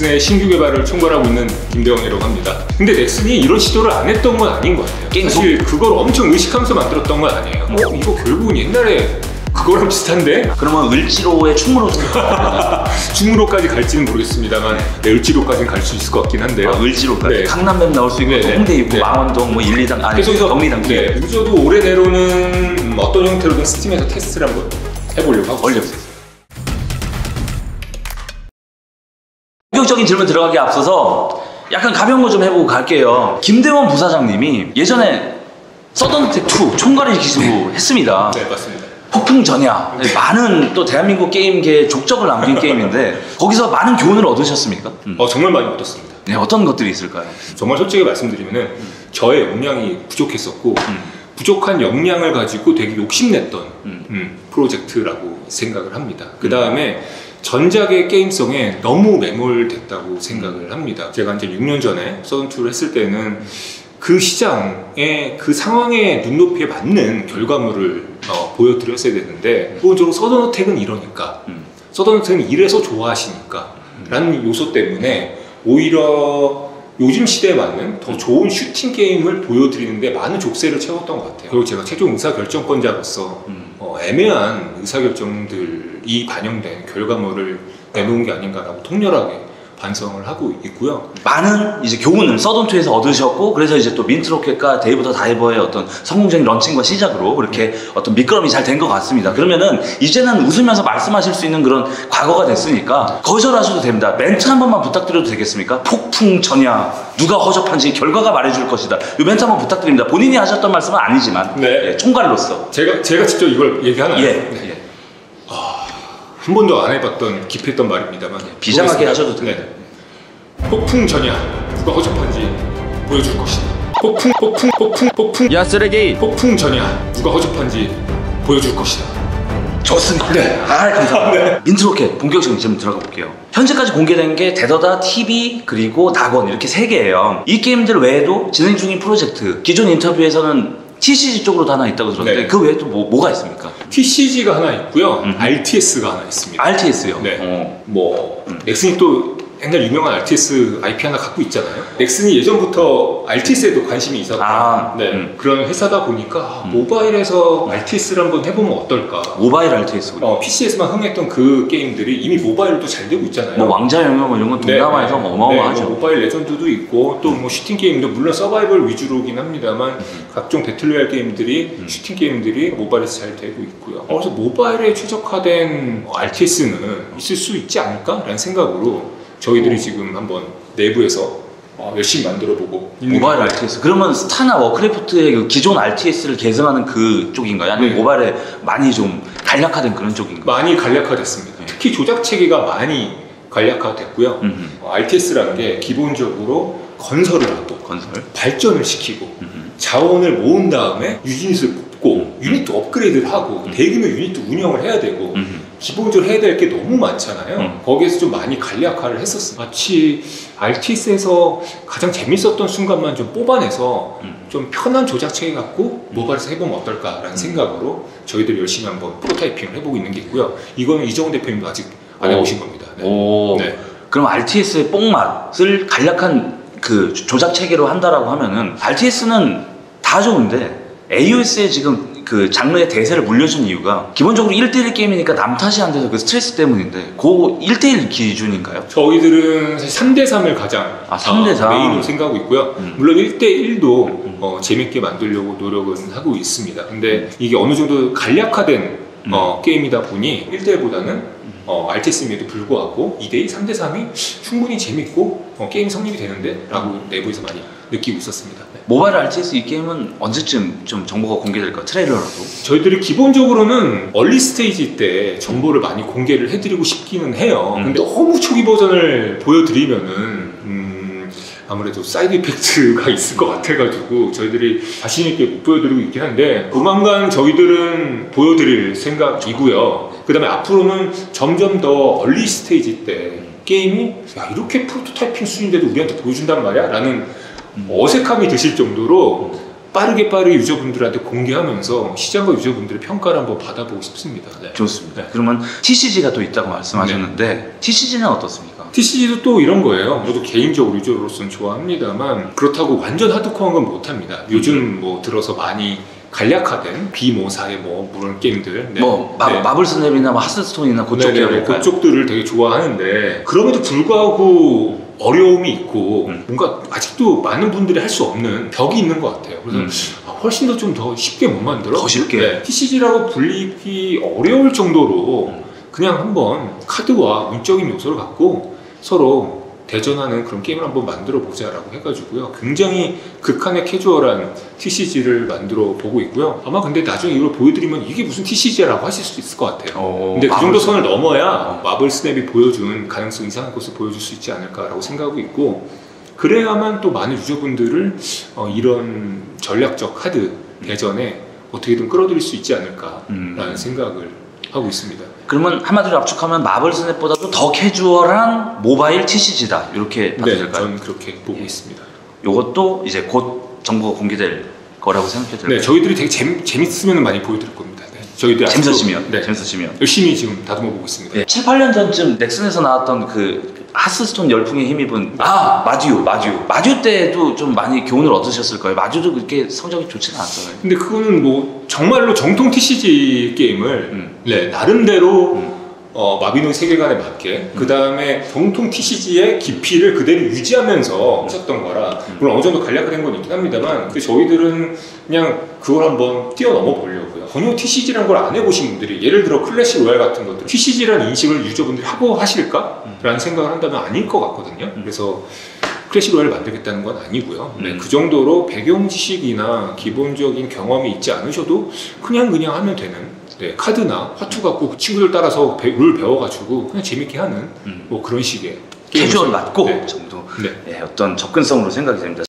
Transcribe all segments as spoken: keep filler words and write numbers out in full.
넥슨의 신규 개발을 총괄하고 있는 김대원이라고 합니다. 근데 넥슨이 이런 시도를 안 했던 건 아닌 것 같아요. 게임 사실 그걸 엄청 의식하면서 만들었던 건 아니에요. 어? 이거 결국은 옛날에 그거랑 비슷한데? 그러면 을지로의 충무로 충무로까지 갈지는 모르겠습니다만 네, 을지로까지는 갈 수 있을 것 같긴 한데요. 아, 을지로까지? 네. 강남맵 나올 수 있고 네, 홍대 있고 네. 망원동 뭐 일, 이 단 아니 경리단 네, 여기서도 올해 내로는 음, 어떤 형태로든 스팀에서 테스트를 한번 해보려고 하고 올려주세요. 본격적인 질문 들어가기 앞서서 약간 가벼운 거 좀 해보고 갈게요. 김대원 부사장님이 예전에 서든어택 투 총괄을 기수로 네. 했습니다. 네, 맞습니다. 폭풍 전야, 네. 많은 또 대한민국 게임계에 족적을 남긴 게임인데 거기서 많은 교훈을 얻으셨습니까? 음. 어, 정말 많이 얻었습니다. 네, 어떤 것들이 있을까요? 정말 솔직히 말씀드리면 음. 저의 역량이 부족했었고 음. 부족한 역량을 가지고 되게 욕심냈던 음. 음, 프로젝트라고 생각을 합니다. 그 다음에 전작의 게임성에 너무 매몰됐다고 생각을 합니다. 제가 이제 육 년 전에 서든투를 했을 때는 그 시장의 그 상황의 눈높이에 맞는 결과물을 어, 보여드렸어야 되는데 기본적으로 서든어택은 이러니까 음. 서든어택은 이래서 좋아하시니까 음. 라는 요소 때문에 오히려 요즘 시대에 맞는 더 좋은 슈팅 게임을 보여드리는데 많은 족쇄를 채웠던 것 같아요. 그리고 제가 최종 의사결정권자로서 음. 어, 애매한 의사결정들이 반영된 결과물을 내놓은 게 아닌가라고 통렬하게 반성을 하고 있고요. 많은 이제 교훈을 서든투에서 얻으셨고 그래서 이제 또 민트로켓과 데이브 더 다이버의 어떤 성공적인 런칭과 시작으로 그렇게 어떤 미끄럼이 잘 된 것 같습니다. 그러면은 이제는 웃으면서 말씀하실 수 있는 그런 과거가 됐으니까 거절하셔도 됩니다. 멘트 한 번만 부탁드려도 되겠습니까? 폭풍 전야 누가 허접한지 결과가 말해줄 것이다. 이 멘트 한번 부탁드립니다. 본인이 하셨던 말씀은 아니지만 네. 예, 총괄로서 제가 제가 직접 이걸 얘기하나요? 예. 네. 예. 한 번도 안 해봤던 기피했던 말입니다만 비장하게 하셔도 됩니다. 네. 폭풍 전야 누가 허접한지 보여줄 것이다. 폭풍 폭풍 폭풍 폭풍 야 쓰레기 폭풍 전야 누가 허접한지 보여줄 것이다. 좋습니다. 네. 아, 감사합니다. 네. 민트로켓 본격적인 질문 들어가 볼게요. 현재까지 공개된 게 데더다, 티비, 그리고 낙원 이렇게 세 개예요. 이 게임들 외에도 진행 중인 프로젝트 기존 인터뷰에서는 티씨지 쪽으로도 하나 있다고 들었는데 네. 그 외에 또 뭐, 뭐가 있습니까? 티씨지가 하나 있고요. 음. 알티에스가 하나 있습니다. 알티에스요? 네. 어. 뭐 음. 넥슨이 또 옛날 유명한 알티에스 아이피 하나 갖고 있잖아요. 넥슨이 예전부터 알티에스에도 관심이 있었던 아, 네. 음. 그런 회사다 보니까 음. 모바일에서 알티에스를 한번 해보면 어떨까. 모바일 알티에스. 어, 피씨에서만 흥했던 그 게임들이 이미 모바일로도 잘 되고 있잖아요. 뭐 왕자 영역 뭐 이런 건 동남아에서 네, 네. 어마어마하죠. 네, 뭐 모바일 레전드도 있고 또 뭐 슈팅 게임도 물론 서바이벌 위주로긴 합니다만 음. 각종 배틀로얄 게임들이 음. 슈팅 게임들이 모바일에서 잘 되고 있고요. 그래서 모바일에 최적화된 알티에스는 있을 수 있지 않을까라는 생각으로 저희들이 오. 지금 한번 내부에서 어, 열심히 만들어보고 모바일 알티에스. 그러면 스타나 워크래프트의 그 기존 알티에스를 개선하는 그 쪽인가요? 아니면 네. 모바일에 많이 좀 간략화된 그런 쪽인가요? 많이 간략화됐습니다. 네. 특히 조작 체계가 많이 간략화됐고요. 어, 알티에스라는 게 기본적으로 건설을 하고 건설? 발전을 시키고 음흠. 자원을 모은 다음에 유닛을 뽑고 유닛도 업그레이드를 하고 음. 대규모 유닛도 운영을 해야 되고 음흠. 기본적으로 해야 될 게 너무 많잖아요. 음. 거기에서 좀 많이 간략화를 했었어요. 마치 알티에스에서 가장 재밌었던 순간만 좀 뽑아내서 음. 좀 편한 조작 체계 갖고 모바일에서 해보면 어떨까라는 음. 생각으로 저희들이 열심히 한번 프로타이핑을 해보고 있는 게 있고요. 이거는 이정훈 대표님도 아직 안 오. 해보신 겁니다. 네. 오. 네. 그럼 알티에스의 뽕맛을 간략한 그 조작 체계로 한다라고 하면은 알티에스는 다 좋은데 에이오에스에 지금 그 장르의 대세를 물려준 이유가 기본적으로 일 대일 게임이니까 남 탓이 안 돼서 그 스트레스 때문인데 그 일 대일 기준인가요? 저희들은 사실 삼 대 삼을 가장 아, 삼 대 삼. 어, 메인으로 생각하고 있고요. 음. 물론 일 대 일도 음. 어, 재밌게 만들려고 노력은 하고 있습니다. 근데 이게 어느 정도 간략화된 음. 어, 게임이다 보니 일 대 일보다는 어, 알티에스임에도 불구하고 이 대 이, 삼 대 삼이 충분히 재밌고 어, 게임 성립이 되는데 라고 내부에서 많이 느끼고 있었습니다. 네. 모바일 알티에스 이 게임은 언제쯤 좀 정보가 공개될까요? 트레일러라도? 저희들이 기본적으로는 얼리 스테이지 때 정보를 많이 공개를 해드리고 싶기는 해요. 음. 근데 너무 초기 버전을 보여드리면은 음, 아무래도 사이드 이펙트가 있을 것 같아가지고 저희들이 자신있게 못 보여드리고 있긴 한데 조만간 저희들은 보여드릴 생각이고요. 그 다음에 앞으로는 점점 더 얼리 스테이지 때 게임이 야 이렇게 프로토타이핑 수준인데도 우리한테 보여준단 말이야? 라는 음. 어색함이 드실 정도로 빠르게 빠르게 유저분들한테 공개하면서 시장과 유저분들의 평가를 한번 받아보고 싶습니다. 네. 좋습니다. 네. 그러면 티씨지가 또 있다고 말씀하셨는데 네. 티씨지는 어떻습니까? 티씨지도 또 이런 거예요. 저도 개인적으로 유저로서는 좋아합니다만 그렇다고 완전 하드코어한 건 못합니다. 요즘 뭐 들어서 많이 간략화된 비모사의 뭐 그런 게임들, 네. 뭐 마, 네. 마블 스냅이나 뭐 하스스톤이나 그쪽 계열일까요? 그쪽들을 되게 좋아하는데 그럼에도 불구하고 어려움이 있고 음. 뭔가 아직도 많은 분들이 할 수 없는 벽이 있는 것 같아요. 그래서 음. 아, 훨씬 더 좀 더 쉽게 못 만들어? 더 쉽게? 네. 티씨지라고 불리기 어려울 정도로 음. 그냥 한번 카드와 운적인 요소를 갖고 서로 대전하는 그런 게임을 한번 만들어 보자라고 해가지고요. 굉장히 극한의 캐주얼한 티씨지를 만들어 보고 있고요. 아마 근데 나중에 이걸 보여드리면 이게 무슨 티씨지라고 하실 수 있을 것 같아요. 어, 근데 그 정도 선을 넘어야 어. 마블 스냅이 보여준 가능성 이상한 것을 보여줄 수 있지 않을까라고 생각하고 있고, 그래야만 또 많은 유저분들을 어, 이런 전략적 카드 대전에 어떻게든 끌어들일 수 있지 않을까라는 음. 생각을 하고 있습니다. 그러면 한마디로 압축하면 마블 스냅보다도 더 캐주얼한 모바일 티씨지다 이렇게 봐도 네, 될까요? 저는 그렇게 보고 예. 있습니다. 이것도 이제 곧 정보가 공개될 거라고 생각해도 될까요? 네, 저희들이 되게 재미, 재밌으면 많이 보여드릴 겁니다. 네, 저희들 재밌으시면, 네, 재밌으시면 열심히 지금 다듬어 보고 있습니다. 네, 칠, 팔 년 전쯤 넥슨에서 나왔던 그 하스스톤 열풍에 힘입은 아 마듀 마듀 마듀 때도 좀 많이 교훈을 얻으셨을 거예요. 마듀도 그렇게 성적이 좋지는 않았잖아요. 근데 그거는 뭐 정말로 정통 티씨지 게임을 음. 네, 나름대로 음. 어, 마비노 세계관에 맞게 음. 그 다음에 정통 티씨지의 깊이를 그대로 유지하면서 하셨던 거라 음. 물론 어느 정도 간략화된 건 있긴 합니다만, 근데 저희들은 그냥 그걸 한번 뛰어넘어 보려고요. 전혀 티씨지라는 걸 안 해보신 분들이 예를 들어 클래식 로얄 같은 것들 티씨지라는 인식을 유저분들이 하고 하실까? 음. 라는 생각을 한다면 아닐 것 같거든요. 음. 그래서 클래식 로얄을 만들겠다는 건 아니고요. 음. 네, 그 정도로 배경 지식이나 기본적인 경험이 있지 않으셔도 그냥 그냥 하면 되는, 네, 카드나 화투 갖고 친구들 따라서 배, 룰 배워가지고 그냥 재밌게 하는 음. 뭐 그런 식의 캐주얼 맞고 네. 정도 네. 네, 어떤 접근성으로 생각이 됩니다.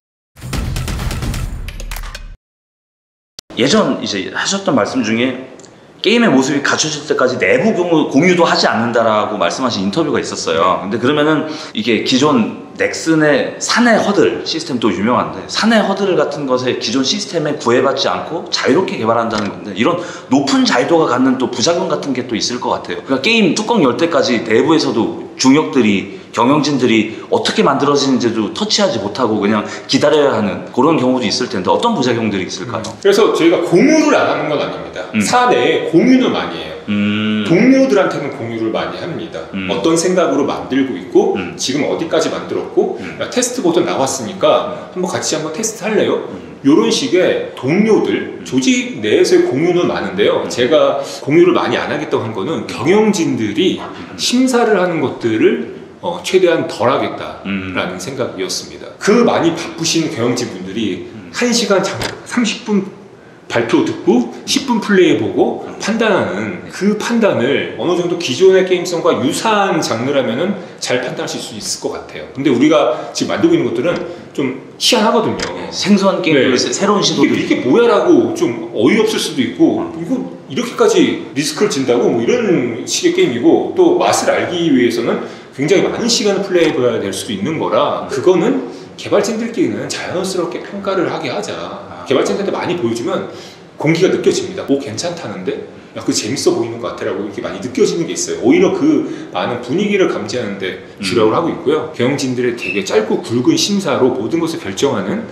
예전 이제 하셨던 말씀 중에 게임의 모습이 갖춰질 때까지 내부 공유도 하지 않는다라고 말씀하신 인터뷰가 있었어요. 근데 그러면은 이게 기존 넥슨의 사내 허들 시스템도 유명한데 사내 허들 같은 것에 기존 시스템에 구애받지 않고 자유롭게 개발한다는 건데, 이런 높은 자유도가 갖는 또 부작용 같은 게 또 있을 것 같아요. 그러니까 게임 뚜껑 열 때까지 내부에서도 중역들이 경영진들이 어떻게 만들어지는지도 터치하지 못하고 그냥 기다려야 하는 그런 경우도 있을 텐데 어떤 부작용들이 있을까요? 그래서 저희가 공유를 안 하는 건 아닙니다. 음. 사내에 공유는 많이 해요. 음. 동료들한테는 공유를 많이 합니다. 음. 어떤 생각으로 만들고 있고 음. 지금 어디까지 만들었고 음. 야, 테스트 버전 나왔으니까 한번 같이 한번 테스트 할래요? 음. 이런 식의 동료들, 조직 내에서의 공유는 많은데요. 제가 공유를 많이 안 하겠다고 한 거는 경영진들이 심사를 하는 것들을 어, 최대한 덜 하겠다라는 음. 생각이었습니다. 그 많이 바쁘신 경영진 분들이 음. 한 시간 장, 삼십 분 발표 듣고 십 분 플레이해보고 판단하는 그 판단을 어느 정도 기존의 게임성과 유사한 장르라면은 잘 판단하실 수 있을 것 같아요. 근데 우리가 지금 만들고 있는 것들은 좀 희한하거든요. 생소한 게임들, 네. 새로운 시도들. 이게, 이게 뭐야라고 좀 어이없을 수도 있고, 이거 이렇게까지 리스크를 진다고 뭐 이런 식의 게임이고, 또 맛을 알기 위해서는 굉장히 많은 시간을 플레이해봐야 될 수도 있는 거라, 그거는 개발진들끼리는 자연스럽게 평가를 하게 하자. 개발진들한테 많이 보여주면 공기가 느껴집니다. 뭐 괜찮다는데? 야, 그거 재밌어 보이는 것 같아라고 이렇게 많이 느껴지는 게 있어요. 오히려 그 많은 분위기를 감지하는 데 주력을 음. 하고 있고요. 경영진들의 되게 짧고 굵은 심사로 모든 것을 결정하는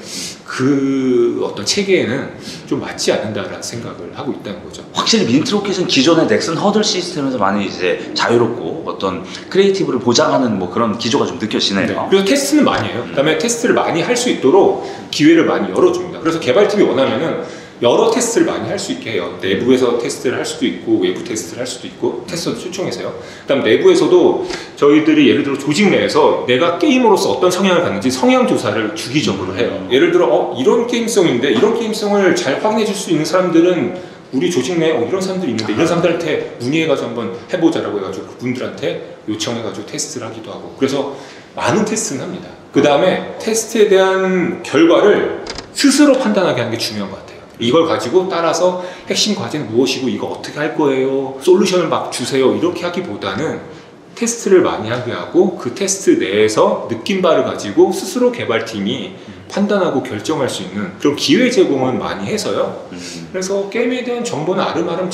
그 어떤 체계에는 좀 맞지 않는다라는 생각을 하고 있다는 거죠. 확실히 민트로켓은 기존의 넥슨 허들 시스템에서 많이 이제 자유롭고 어떤 크리에이티브를 보장하는 뭐 그런 기조가 좀 느껴지네요. 네. 그래서 테스트는 많이 해요. 그 다음에 테스트를 많이 할 수 있도록 기회를 많이 열어줍니다. 그래서 개발팀이 원하면은 여러 테스트를 많이 할 수 있게 해요. 내부에서 테스트를 할 수도 있고 외부 테스트를 할 수도 있고 테스터도 초청해서요. 그 다음 내부에서도 저희들이 예를 들어 조직 내에서 내가 게이머로서 어떤 성향을 갖는지 성향 조사를 주기적으로 해요. 예를 들어 어, 이런 게임성인데 이런 게임성을 잘 확인해 줄 수 있는 사람들은 우리 조직 내에 어, 이런 사람들이 있는데 이런 사람들한테 문의해가지고 한번 해보자라고 해가지고 그분들한테 요청해가지고 테스트를 하기도 하고, 그래서 많은 테스트는 합니다. 그 다음에 테스트에 대한 결과를 스스로 판단하게 하는 게 중요한 것 같아요. 이걸 가지고 따라서 핵심 과제는 무엇이고 이거 어떻게 할 거예요, 솔루션을 막 주세요 이렇게 하기보다는 테스트를 많이 하게 하고 그 테스트 내에서 느낀 바를 가지고 스스로 개발팀이 판단하고 결정할 수 있는 그런 기회 제공은 많이 해서요. 음. 그래서 게임에 대한 정보는 아름아름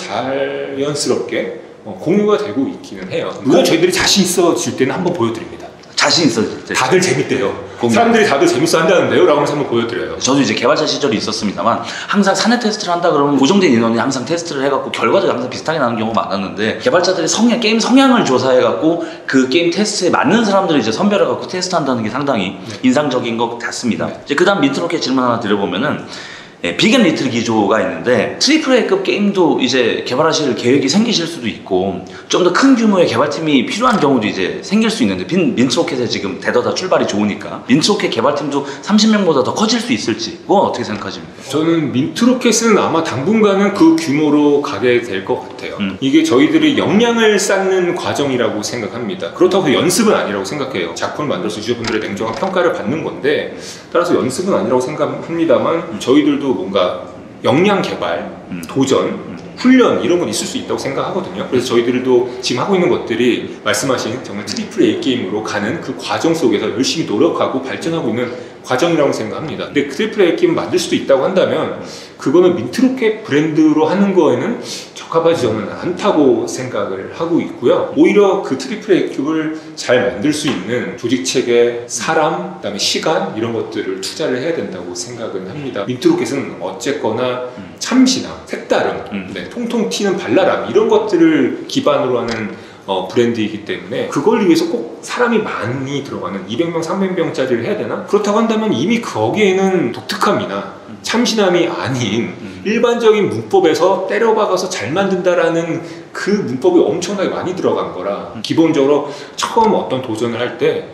자연스럽게 어, 공유가 되고 있기는 해요. 물론 저희들이 자신 있어질 때는 한번 보여드립니다. 자신 있어질 때 다들 재밌대요. 공유. 사람들이 다들 재밌어 한다는데요? 라고 해서 한번 보여드려요. 저도 이제 개발자 시절이 있었습니다만 항상 사내 테스트를 한다 그러면 고정된 인원이 항상 테스트를 해갖고 결과도 항상 비슷하게 나는 경우가 많았는데, 개발자들이 성향, 게임 성향을 조사해갖고 그 게임 테스트에 맞는 사람들을 이제 선별해갖고 테스트한다는 게 상당히 네. 인상적인 것 같습니다. 네. 이제 그 다음 민트로켓 질문 하나 드려보면은, 예, 빅앤 리틀 기조가 있는데 트리플 A급 게임도 이제 개발하실 계획이 생기실 수도 있고 좀 더 큰 규모의 개발팀이 필요한 경우도 이제 생길 수 있는데, 빈 민트로켓에 지금 대더다 출발이 좋으니까 민트로켓 개발팀도 삼십 명보다 더 커질 수 있을지, 그건 어떻게 생각하십니까? 저는 민트로켓은 아마 당분간은 그 규모로 가게 될 것 같아요. 음. 이게 저희들이 역량을 쌓는 과정이라고 생각합니다. 그렇다고 연습은 아니라고 생각해요. 작품을 만들어서 유저분들의 냉정한 평가를 받는 건데, 따라서 연습은 아니라고 생각합니다만 음. 저희들도 뭔가 역량 개발, 음. 도전, 음. 훈련 이런 건 있을 수 있다고 생각하거든요. 그래서 저희들도 지금 하고 있는 것들이 말씀하신 정말 트리플 A 게임으로 가는 그 과정 속에서 열심히 노력하고 발전하고 있는 과정이라고 생각합니다. 근데 트리플 A 게임 만들 수도 있다고 한다면 그거는 민트로켓 브랜드로 하는 거에는 적합하지 저는 않다고 생각을 하고 있고요. 오히려 그 트리플 A 큐브를 잘 만들 수 있는 조직체계, 사람, 그다음에 시간 이런 것들을 투자를 해야 된다고 생각은 합니다. 민트로켓은 어쨌거나 참신함, 색다름, 음. 네, 통통 튀는 발랄함 이런 것들을 기반으로 하는 어, 브랜드이기 때문에 그걸 위해서 꼭 사람이 많이 들어가는 이백 명, 삼백 명짜리를 해야 되나? 그렇다고 한다면 이미 거기에는 독특함이나 참신함이 아닌 음. 일반적인 문법에서 때려박아서 잘 만든다라는 그 문법이 엄청나게 많이 들어간 거라 음. 기본적으로 처음 어떤 도전을 할 때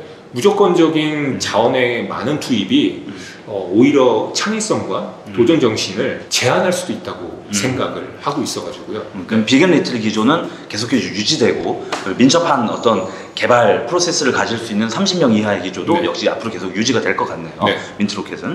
무조건적인 자원의 많은 투입이 음. 어, 오히려 창의성과 음. 도전 정신을 제한할 수도 있다고 음. 생각을 하고 있어가지고요. 음, 그럼 빅앤 리틀 기조는 계속해서 유지되고 민첩한 어떤 개발 프로세스를 가질 수 있는 삼십 명 이하의 기조도 네. 역시 앞으로 계속 유지가 될 것 같네요. 네. 민트로켓은.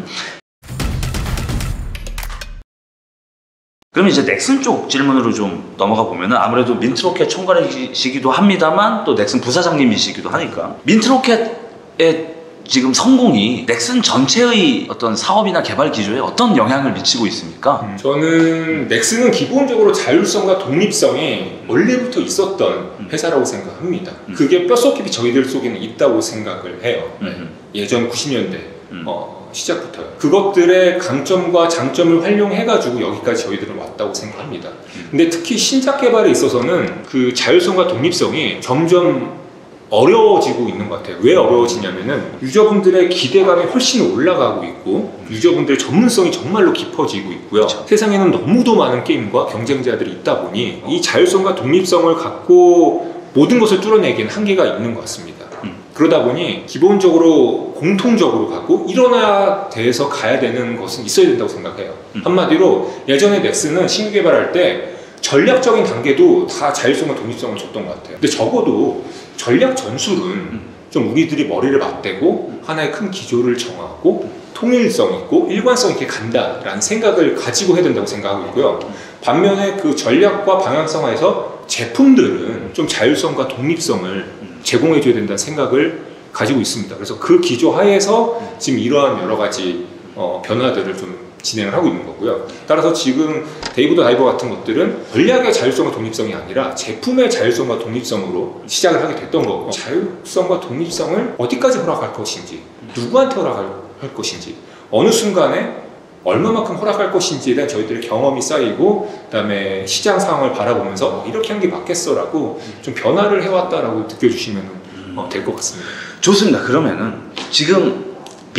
그럼 이제 넥슨 쪽 질문으로 좀 넘어가 보면은, 아무래도 민트로켓 총괄이시기도 합니다만 또 넥슨 부사장님이시기도 하니까 민트로켓의 지금 성공이 넥슨 전체의 어떤 사업이나 개발 기조에 어떤 영향을 미치고 있습니까? 음, 저는 넥슨은 기본적으로 자율성과 독립성이 원래부터 있었던 음. 회사라고 생각합니다. 음. 그게 뼛속깊이 저희들 속에는 있다고 생각을 해요. 음. 예전 구십 년대 음. 어, 시작부터요. 그것들의 강점과 장점을 활용해가지고 여기까지 저희들은 왔다고 생각합니다. 음. 근데 특히 신작 개발에 있어서는 그 자율성과 독립성이 점점 어려워지고 있는 것 같아요. 왜 어려워지냐면은 유저분들의 기대감이 훨씬 올라가고 있고 유저분들의 전문성이 정말로 깊어지고 있고요. 그렇죠. 세상에는 너무도 많은 게임과 경쟁자들이 있다 보니 이 자율성과 독립성을 갖고 모든 것을 뚫어내기엔 한계가 있는 것 같습니다. 음. 그러다 보니 기본적으로 공통적으로 가고 일원화돼서 가야 되는 것은 있어야 된다고 생각해요. 음. 한마디로 예전에 넥슨은 신규 개발할 때 전략적인 단계도 다 자율성과 독립성을 줬던 것 같아요. 근데 적어도 전략 전술은 음. 좀 우리들이 머리를 맞대고 하나의 큰 기조를 정하고 통일성 있고 일관성 있게 간다라는 생각을 가지고 해야 된다고 생각하고 있고요. 반면에 그 전략과 방향성화에서 제품들은 좀 자율성과 독립성을 제공해 줘야 된다는 생각을 가지고 있습니다. 그래서 그 기조 하에서 지금 이러한 여러 가지 어, 변화들을 좀 진행을 하고 있는 거고요. 따라서 지금 데이브 더 다이버 같은 것들은 전략의 자율성과 독립성이 아니라 제품의 자율성과 독립성으로 시작을 하게 됐던 거고, 자율성과 독립성을 어디까지 허락할 것인지, 누구한테 허락할 것인지, 어느 순간에 얼마만큼 허락할 것인지에 대한 저희들의 경험이 쌓이고 그 다음에 시장 상황을 바라보면서 어, 이렇게 한 게 맞겠어라고 좀 변화를 해왔다라고 느껴주시면 어, 될 것 같습니다. 좋습니다. 그러면은 지금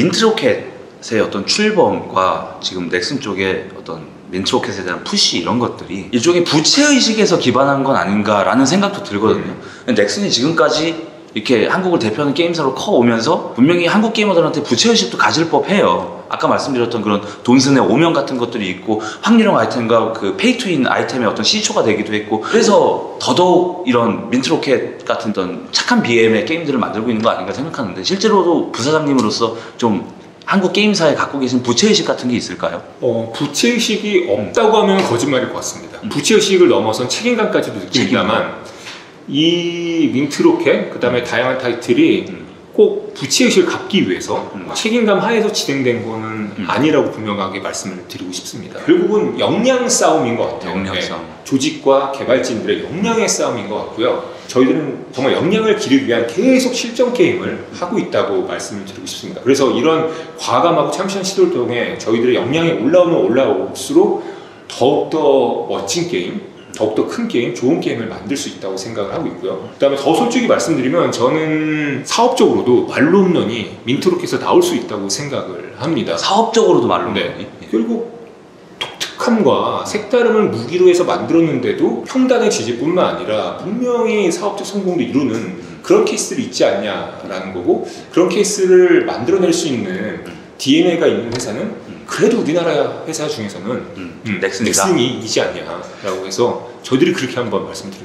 민트로켓의 어떤 출범과 지금 넥슨 쪽의 어떤 민트로켓에 대한 푸시 이런 것들이 일종의 부채의식에서 기반한 건 아닌가라는 생각도 들거든요. 음. 넥슨이 지금까지 이렇게 한국을 대표하는 게임사로 커오면서 분명히 한국 게이머들한테 부채의식도 가질 법해요. 아까 말씀드렸던 그런 돈슨의 오명 같은 것들이 있고 확률형 아이템과 그 페이투인 아이템의 어떤 시초가 되기도 했고, 그래서 더더욱 이런 민트로켓 같은 어떤 착한 비엠의 게임들을 만들고 있는 거 아닌가 생각하는데, 실제로도 부사장님으로서 좀 한국 게임사에 갖고 계신 부채의식 같은 게 있을까요? 어, 부채의식이 없다고 하면 거짓말일 것 같습니다. 음. 부채의식을 넘어선 책임감까지도 느낍니다만 이 민트로켓, 그 다음에 다양한 타이틀이 음. 꼭 부채의식을 갚기 위해서 음. 책임감 하에서 진행된 거는 음. 아니라고 분명하게 말씀을 드리고 싶습니다. 결국은 역량 싸움인 것 같아요. 역량 네. 싸움. 조직과 개발진들의 역량의 싸움인 것 같고요. 저희들은 정말 역량을 기르기 위한 계속 실전 게임을 하고 있다고 말씀을 드리고 싶습니다. 그래서 이런 과감하고 참신한 시도를 통해 저희들의 역량이 올라오면 올라올수록 더욱더 멋진 게임, 더욱더 큰 게임, 좋은 게임을 만들 수 있다고 생각을 하고 있고요. 그 다음에 더 솔직히 말씀드리면 저는 사업적으로도 말홈런이 민트로켓에서 나올 수 있다고 생각을 합니다. 사업적으로도 말로. 네. 결국 독특함과 색다름을 무기로 해서 만들었는데도 평단의 지지뿐만 아니라 분명히 사업적 성공도 이루는 그런 케이스들이 있지 않냐라는 거고, 그런 케이스를 만들어낼 수 있는 디엔에이가 있는 회사는 그래도 우리나라 회사 중에서는 음, 음, 넥슨이다. 넥슨이지 않냐라고 해서 저희들이 그렇게 한번 말씀드립니다.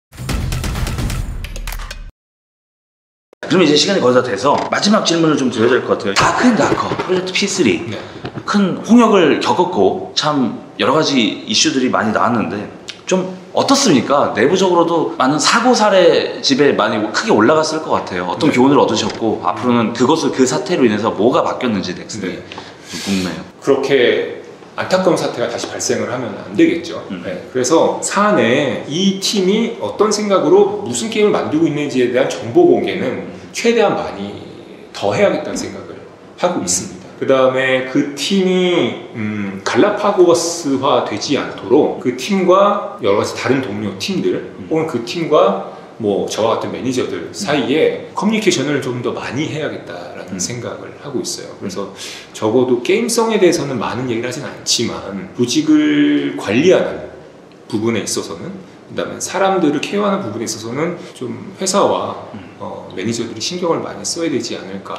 그러면 이제 시간이 거의 다 돼서 마지막 질문을 좀 드려야 될 것 같아요. 다크앤다커 프로젝트 피 쓰리 네. 큰 홍역을 겪었고 참 여러 가지 이슈들이 많이 나왔는데 좀 어떻습니까? 내부적으로도 많은 사고 사례 집에 많이 크게 올라갔을 것 같아요. 어떤 네. 교훈을 얻으셨고 앞으로는 그것을 그 사태로 인해서 뭐가 바뀌었는지 넥슨이 네. 좀 궁금해요. 그렇게 안타까운 사태가 다시 발생을 하면 안 되겠죠. 음. 네, 그래서 사안에 이 팀이 어떤 생각으로 무슨 게임을 만들고 있는지에 대한 정보 공개는 최대한 많이 더 해야겠다는 생각을 하고 있습니다. 그 다음에 그 팀이 음, 갈라파고스화 되지 않도록 그 팀과 여러 가지 다른 동료 팀들 혹은 그 팀과 뭐 저와 같은 매니저들 사이에 커뮤니케이션을 좀 더 많이 해야겠다라는 음. 생각을 하고 있어요. 그래서 적어도 게임성에 대해서는 많은 얘기를 하진 않지만 조직을 관리하는 부분에 있어서는, 그 다음에 사람들을 케어하는 부분에 있어서는 좀 회사와 음. 어, 매니저들이 신경을 많이 써야 되지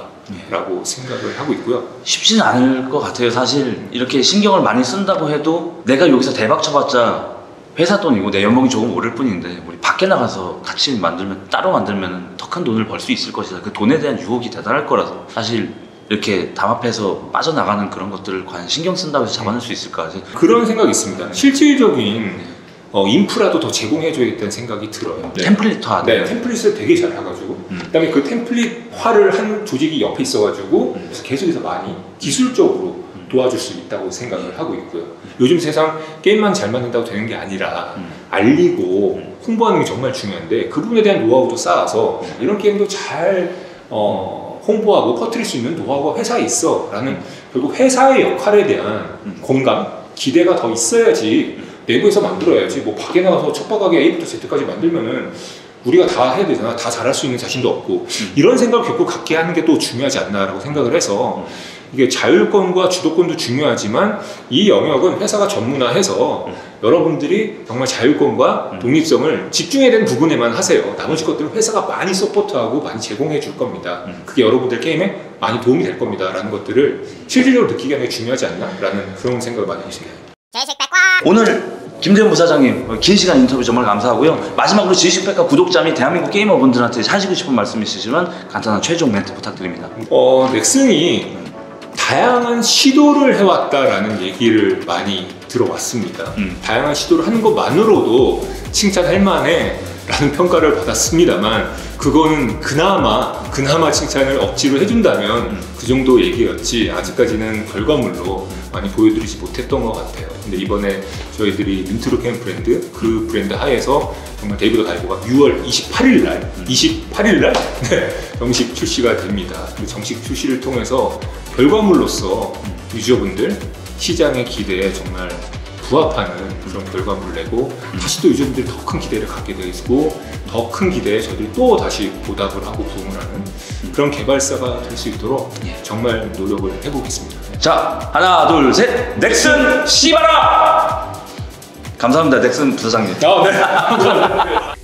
않을까라고 생각을 하고 있고요. 쉽지는 않을 것 같아요. 사실 이렇게 신경을 많이 쓴다고 해도 내가 여기서 대박 쳐봤자 회사 돈이고 내 연봉이 조금 오를 뿐인데 우리 밖에 나가서 같이 만들면 따로 만들면 더 큰 돈을 벌 수 있을 것이다. 그 돈에 대한 유혹이 대단할 거라서 사실 이렇게 담합해서 빠져나가는 그런 것들을 과연 신경 쓴다고 해서 잡아낼 수 있을까? 그런 생각이 있습니다. 실질적인 어, 인프라도 더 제공해줘야겠다는 생각이 들어요. 네. 템플릿화. 네, 템플릿을 되게 잘 해가지고 음. 그다음에 그 템플릿화를 한 조직이 옆에 있어가지고 음. 계속해서 많이 기술적으로 도와줄 수 있다고 생각을 하고 있고요. 요즘 세상 게임만 잘 만든다고 되는 게 아니라 음. 알리고 홍보하는 게 정말 중요한데 그 부분에 대한 노하우도 쌓아서 이런 게임도 잘 어, 홍보하고 퍼뜨릴 수 있는 노하우가 회사에 있어 라는, 결국 회사의 역할에 대한 공감, 기대가 더 있어야지 내부에서 만들어야지 뭐 밖에 나가서 척박하게 에이부터 제트까지 만들면은 우리가 다 해야 되잖아. 다 잘할 수 있는 자신도 없고 음. 이런 생각을 겪고 갖게 하는 게 또 중요하지 않나라고 생각을 해서 이게 자율권과 주도권도 중요하지만 이 영역은 회사가 전문화해서 음. 여러분들이 정말 자율권과 음. 독립성을 집중해야 되는 부분에만 하세요. 나머지 것들은 회사가 많이 서포트하고 많이 제공해 줄 겁니다. 음. 그게 여러분들 게임에 많이 도움이 될 겁니다 라는 것들을 실질적으로 느끼게 하는 게 중요하지 않나 라는 그런 생각을 많이 하고 있습니다. 오늘 김재훈 부사장님 긴 시간 인터뷰 정말 감사하고요. 마지막으로 지식백과 구독자 및 대한민국 게이머분들한테 하시고 싶은 말씀 있으시면 간단한 최종 멘트 부탁드립니다. 어, 넥슨이 다양한 시도를 해왔다라는 얘기를 많이 들어왔습니다. 음. 다양한 시도를 하는 것만으로도 칭찬할 만해 라는 평가를 받았습니다만 그거는 그나마 그나마 칭찬을 억지로 해준다면 음. 그 정도 얘기였지 아직까지는 결과물로 많이 보여드리지 못했던 것 같아요. 근데 이번에 저희들이 민트로켓 브랜드, 그 브랜드 하에서 정말 데이브 더 다이버가 유월 이십팔일 날 음. 이십팔일 날 네, 정식 출시가 됩니다. 그 정식 출시를 통해서 결과물로서 유저분들 시장의 기대에 정말 부합하는 그런 결과물을 내고 다시 또 유저분들이 더 큰 기대를 갖게 되고 더 큰 기대에 저희들이 또 다시 보답을 하고 부응을 하는 그런 개발사가 될 수 있도록 정말 노력을 해보겠습니다. 자, 하나 둘 셋, 넥슨 씨바라! 감사합니다, 넥슨 부사장님. 아, 네. 감사합니다.